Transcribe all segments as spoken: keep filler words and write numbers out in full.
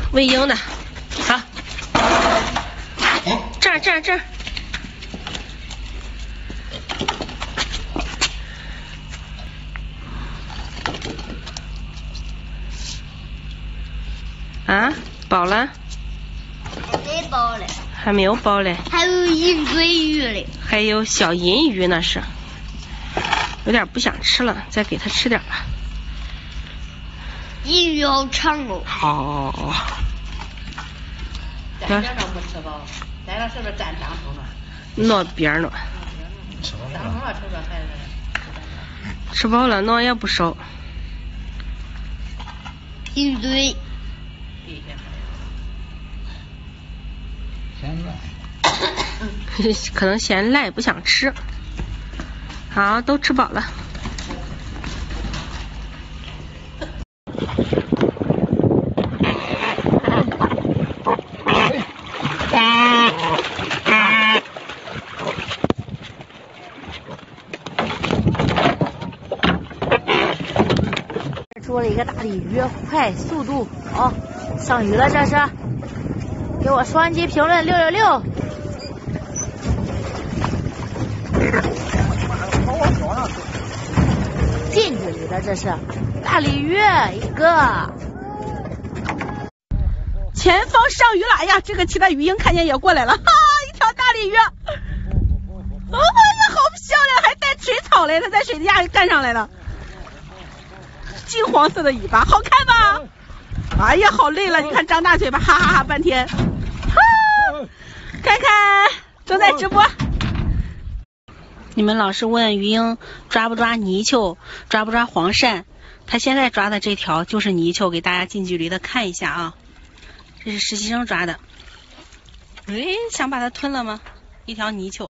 喂鹰的，好，这儿这儿这儿。啊，饱了？ 还没饱嘞。 还没有饱嘞。 还有银嘴鱼嘞。 还有小银鱼那是，有点不想吃了，再给它吃点吧。 银鱼好长哦。 好。 在边上不吃饱，在那是不是蘸张头呢？ 那边呢？ 张头了，吃着还是。 吃饱了，脑也不少。 银嘴。 嫌赖。 可能嫌赖不想吃。好，都吃饱了。 捉了一个大鲤鱼，快速度好，上鱼了这是，给我双击评论六六六。近距离的这是大鲤鱼一个。 前方上鱼了，哎呀，这个其他鱼鹰看见也过来了，哈，一条大鲤鱼，哦呀，好漂亮，还带水草嘞，它在水底下干上来了。金黄色的尾巴，好看吧？哎呀，好累了，你看张大嘴巴，哈哈哈半天。哈，看看正在直播。 你们老是问鱼鹰抓不抓泥鳅，抓不抓黄鳝？他现在抓的这条就是泥鳅，给大家近距离的看一下啊。这是实习生抓的。哎，想把它吞了吗？一条泥鳅。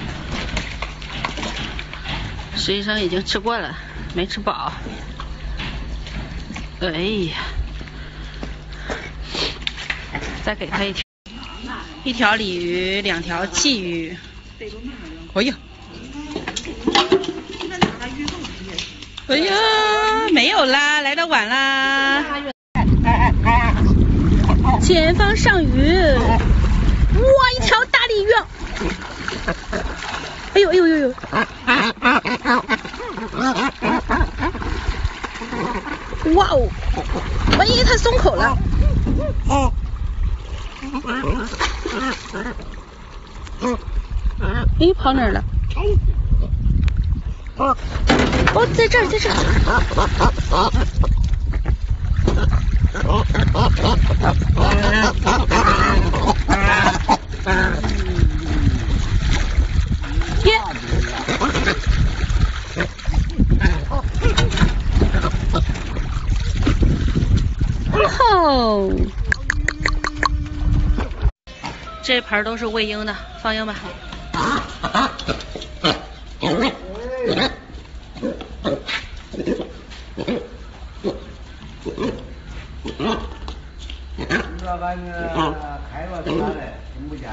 实习生已经吃过了，没吃饱。哎呀，再给他一条，一条鲤鱼，两条鲫鱼。哎呀，哎呀，没有啦，来的晚啦。前方上鱼，哇，一条大鲤鱼。哎呦哎呦哎呦！哇哦！万一它松口了。哎，跑哪儿了？哦，在这儿，在这儿。耶！哦，这盆都是喂鹰的，放鹰吧。 这个呢，开了出来的，听不见。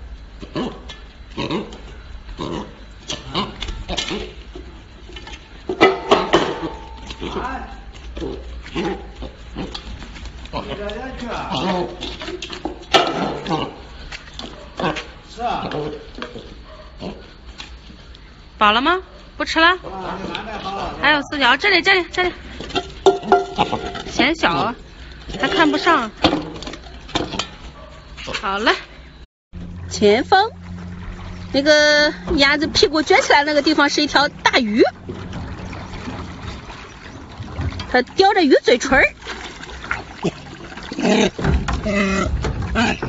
哎，你这人去啊？是啊。 饱了吗？不吃了？还有四条，这里这里这里。嫌小，还看不上。好了，前方那个鸭子屁股撅起来那个地方是一条大鱼，它叼着鱼嘴唇儿。